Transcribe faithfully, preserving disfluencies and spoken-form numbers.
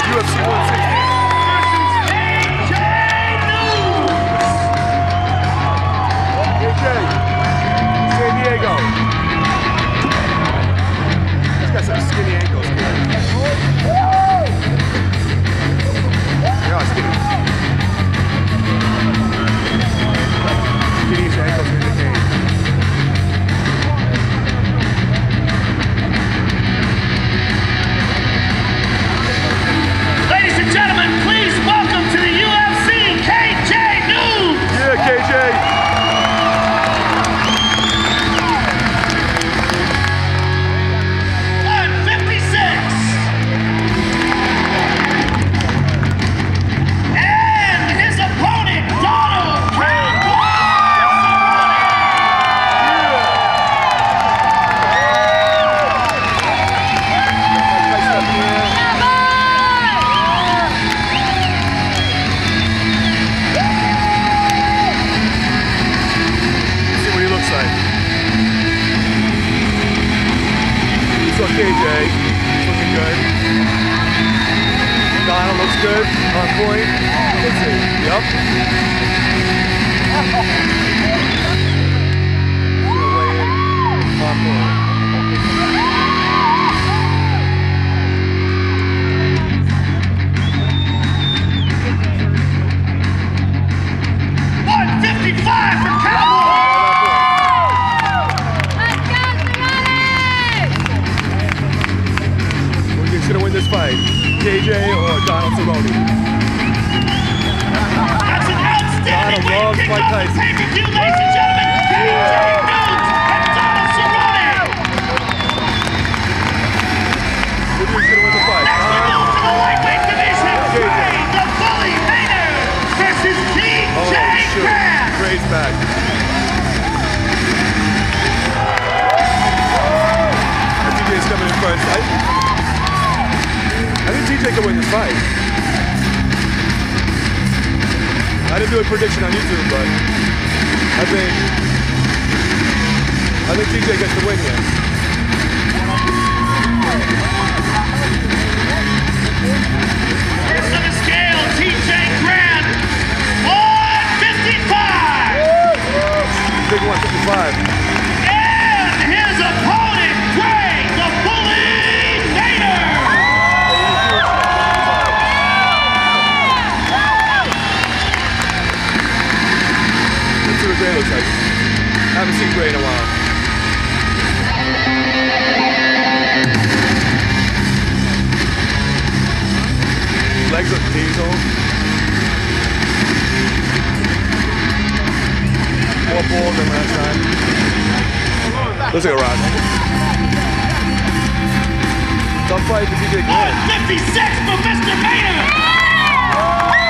U F C one sixty. K J, San Diego. He's got some skinny ankles, kid. They are skinny. Skinny ankles in the cage. Ladies and gentlemen, please welcome to the U F C, K J News! Yeah, K J! one fifty-six! And his opponent, Donald Cowboy! K J, looking good. Donald looks good, on point. Let's see, yep. Gonna weigh in, on point. one fifty-five for Cowboy! Who's gonna win this fight? K J or Donald Cerrone? That's an outstanding way to kick off the pay-per-view, ladies and gentlemen. K J News and Donald Cerrone. Who's gonna win the fight? Next we move to the lightweight division. Ray, the Paulie Maynard versus T J Grant. Ray's back. T J's coming in first. I, I think T J can win this fight. I didn't do a prediction on YouTube, but I think I think T J gets the win here. First on the scale, T J Grant, one fifty-five. Big one fifty-five. And his opponent, Ray, the Paulie Maynard. Let's see what Gray looks like. Haven't seen Gray in a while. Legs look diesel. More ball than last time. Looks like a rock. Tough fight for T J Grant. one fifty-six for Mister Maynard.